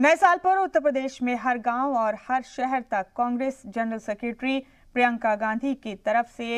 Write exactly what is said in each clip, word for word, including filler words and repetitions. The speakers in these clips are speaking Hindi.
नए साल पर उत्तर प्रदेश में हर गांव और हर शहर तक कांग्रेस जनरल सेक्रेटरी प्रियंका गांधी की तरफ से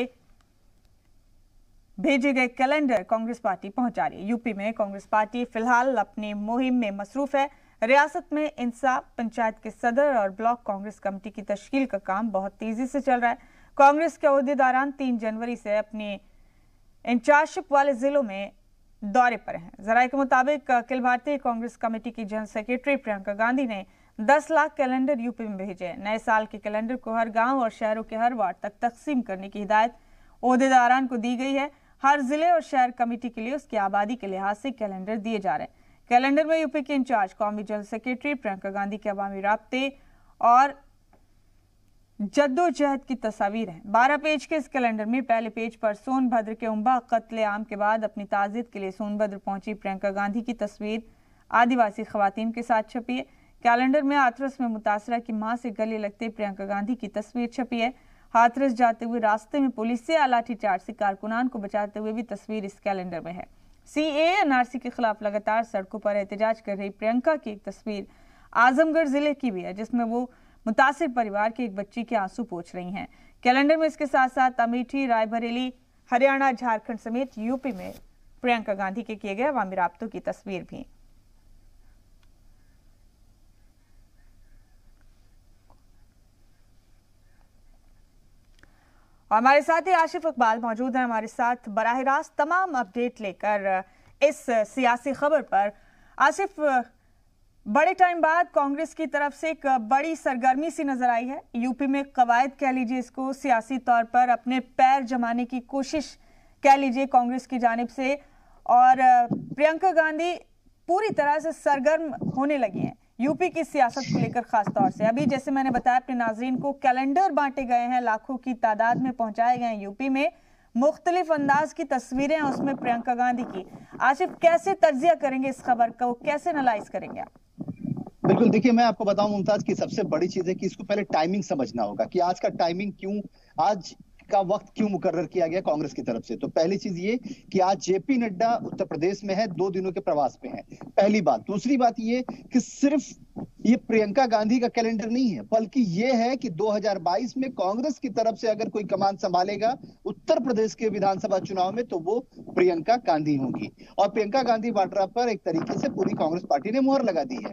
भेजे गए कैलेंडर कांग्रेस पार्टी पहुंचा रही है। यूपी में कांग्रेस पार्टी फिलहाल अपनी मुहिम में मसरूफ है। रियासत में इंसाफ, पंचायत के सदर और ब्लॉक कांग्रेस कमेटी की तश्कील का काम बहुत तेजी से चल रहा है। कांग्रेस के अहदेदारान तीन जनवरी से अपनी इंचार्जशिप वाले जिलों में दौरे पर हैं। जराये के मुताबिक अखिल भारतीय कांग्रेस कमेटी की जनरल सेक्रेटरी प्रियंका गांधी ने दस लाख कैलेंडर यूपी में भेजे। नए साल के कैलेंडर को हर गांव और शहरों के हर वार्ड तक तकसीम करने की हिदायत अहदेदारान को दी गई है। हर जिले और शहर कमेटी के लिए उसकी आबादी के लिहाज से कैलेंडर दिए जा रहे हैं। कैलेंडर में यूपी के इंचार्ज कौमी जनरल सेक्रेटरी प्रियंका गांधी के अवामी राब्ते और जद्दोजहद की तस्वीर है। बारह पेज के इस कैलेंडर में पहले पेज पर सोनभद्र के उम्बा कत्ले आम के बाद अपनी ताज़ियत के लिए सोनभद्र पहुंची प्रियंका गांधी की तस्वीर आदिवासी खवातीन के साथ छपी है। कैलेंडर में हाथरस में मुतासरा की मां से गले लगते प्रियंका गांधी की तस्वीर छपी है। हाथरस जाते हुए रास्ते में पुलिस से लाठीचार्ज से कारकुनान को बचाते हुए भी तस्वीर इस कैलेंडर में है। सीएए एनआरसी के खिलाफ लगातार सड़कों पर एहतजाज कर रही प्रियंका की एक तस्वीर आजमगढ़ जिले की भी है, जिसमें वो मुतासिर परिवार के एक बच्ची के आंसू पोंछ रही हैं। कैलेंडर में इसके साथ साथ अमेठी, रायबरेली, हरियाणा, झारखंड समेत यूपी में प्रियंका गांधी के किए गए अवामी राब्तों की तस्वीर भी। और हमारे साथ ही आसिफ इकबाल मौजूद हैं हमारे साथ बराह रास्त तमाम अपडेट लेकर इस सियासी खबर पर। आसिफ, बड़े टाइम बाद कांग्रेस की तरफ से एक बड़ी सरगर्मी सी नजर आई है। यूपी में कवायद कह लीजिए, इसको सियासी तौर पर अपने पैर जमाने की कोशिश कह लीजिए कांग्रेस की जानिब से, और प्रियंका गांधी पूरी तरह से सरगर्म होने लगी हैं यूपी की सियासत को लेकर। खास तौर से अभी जैसे मैंने बताया अपने नाजरीन को, कैलेंडर बांटे गए हैं, लाखों की तादाद में पहुंचाए गए हैं यूपी में। मुख्तलिफ अंदाज की तस्वीरें हैं उसमें प्रियंका गांधी की। आसिफ, कैसे तज्जिया करेंगे इस खबर को, कैसे एनालाइज करेंगे आप? बिल्कुल, देखिए मैं आपको बताऊं मुमताज की सबसे बड़ी चीज है कि इसको पहले टाइमिंग समझना होगा कि आज का टाइमिंग क्यों, आज का वक्त क्यों मुकर्रर किया गया कांग्रेस की तरफ से। तो पहली चीज ये कि आज जेपी नड्डा उत्तर प्रदेश में है, दो दिनों के प्रवास पे हैं, पहली बात। दूसरी बात ये कि सिर्फ ये प्रियंका गांधी का कैलेंडर नहीं है, बल्कि ये है कि दो हज़ार बाईस में कांग्रेस की तरफ से अगर कोई कमान संभालेगा उत्तर प्रदेश के विधानसभा चुनाव में तो वो प्रियंका गांधी होंगी। और प्रियंका गांधी वाड्रा पर एक तरीके से पूरी कांग्रेस पार्टी ने मुहर लगा दी है।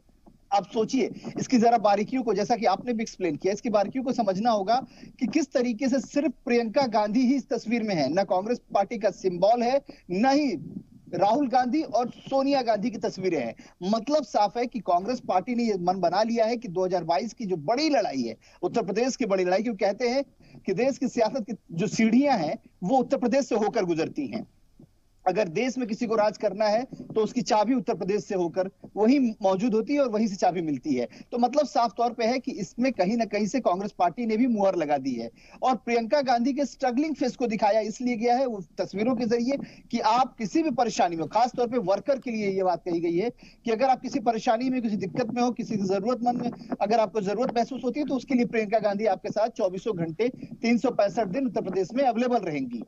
आप सोचिए इसकी जरा बारीकियों को, जैसा कि आपने भी एक्सप्लेन किया, इसकी बारीकियों को समझना होगा कि किस तरीके से सिर्फ प्रियंका गांधी ही इस तस्वीर में है। न कांग्रेस पार्टी का सिंबल है, न ही राहुल गांधी और सोनिया गांधी की तस्वीरें हैं। मतलब साफ है कि कांग्रेस पार्टी ने यह मन बना लिया है कि दो हज़ार बाईस की जो बड़ी लड़ाई है, उत्तर प्रदेश की बड़ी लड़ाई, क्योंकि कहते हैं कि देश की सियासत की जो सीढ़ियां हैं वो उत्तर प्रदेश से होकर गुजरती हैं। अगर देश में किसी को राज करना है तो उसकी चाबी उत्तर प्रदेश से होकर वही मौजूद होती है और वहीं से चाबी मिलती है। तो मतलब साफ तौर पे है कि इसमें कहीं ना कहीं से कांग्रेस पार्टी ने भी मुहर लगा दी है। और प्रियंका गांधी के स्ट्रगलिंग फेस को दिखाया इसलिए गया है उस तस्वीरों के जरिए कि आप किसी भी परेशानी में, खास तौर पर वर्कर के लिए ये बात कही गई है कि अगर आप किसी परेशानी में, किसी दिक्कत में हो, किसी जरूरतमंद में अगर आपको जरूरत महसूस होती है तो उसके लिए प्रियंका गांधी आपके साथ चौबीसों घंटे तीन सौ पैंसठ दिन उत्तर प्रदेश में अवेलेबल रहेंगी।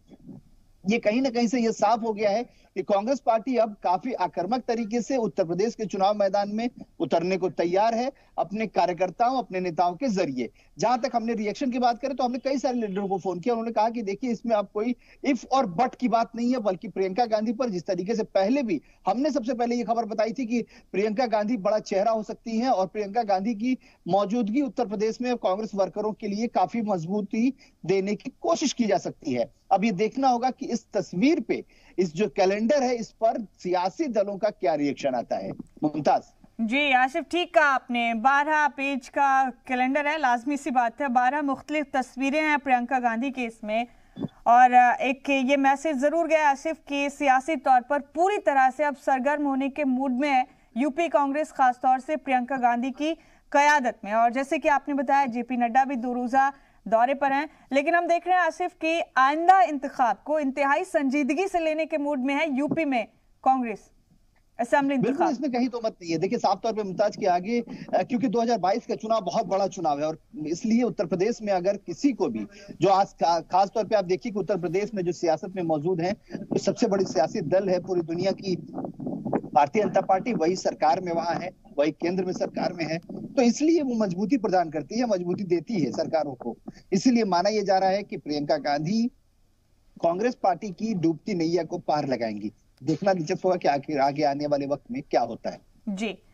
ये कहीं ना कहीं से ये साफ हो गया है कि कांग्रेस पार्टी अब काफी आक्रामक तरीके से उत्तर प्रदेश के चुनाव मैदान में उतरने को तैयार है अपने कार्यकर्ताओं, अपने नेताओं के जरिए। जहां तक हमने रिएक्शन की बात करें तो हमने कई सारे लीडरों को फोन किया, उन्होंने कहा कि देखिए इसमें अब कोई इफ और बट की बात नहीं है, बल्कि प्रियंका गांधी पर जिस तरीके से पहले भी हमने सबसे पहले ये खबर बताई थी कि प्रियंका गांधी बड़ा चेहरा हो सकती है और प्रियंका गांधी की मौजूदगी उत्तर प्रदेश में कांग्रेस वर्करों के लिए काफी मजबूती देने की कोशिश की जा सकती है। अब ये देखना होगा कि इस तस्वीर पे, इस जो कैलेंडर है, इस पर सियासी दलों का क्या रिएक्शन आता है। मुमताज जी, आसिफ ठीक कहा आपने। बारह पेज का कैलेंडर है, लाजमी सी बात है, बारह मुख्तलिफ तस्वीरें हैं प्रियंका गांधी के इसमें। और एक ये मैसेज जरूर गया आसिफ कि सियासी तौर पर पूरी तरह से अब सरगर्म होने के मूड में है यूपी कांग्रेस, खासतौर से प्रियंका गांधी की कयादत में। और जैसे कि आपने बताया जेपी नड्डा भी दो रोजा दौरे पर हैं, लेकिन हम देख रहे हैं आसिफ कि आइंदा इंतखाब को इंतहाई संजीदगी से लेने के मूड में है यूपी में कांग्रेस असेंबली इंतखाब। बिल्कुल, इसमें कहीं तो मत नहीं है। देखिए साफ तौर पे मुमताज के आगे, क्योंकि दो हज़ार बाईस का चुनाव बहुत बड़ा चुनाव है और इसलिए उत्तर प्रदेश में अगर किसी को भी, जो आज खास तौर पे आप देखिए कि उत्तर प्रदेश में जो सियासत में मौजूद है, तो सबसे बड़ी सियासी दल है पूरी दुनिया की भारतीय जनता पार्टी, वही सरकार में वहां है। वही केंद्र में सरकार में है, तो इसलिए वो मजबूती प्रदान करती है, मजबूती देती है सरकारों को। इसीलिए माना यह जा रहा है कि प्रियंका गांधी कांग्रेस पार्टी की डूबती नैया को पार लगाएंगी। देखना दिलचस्प होगा कि आखिर आगे आने वाले वक्त में क्या होता है। जी।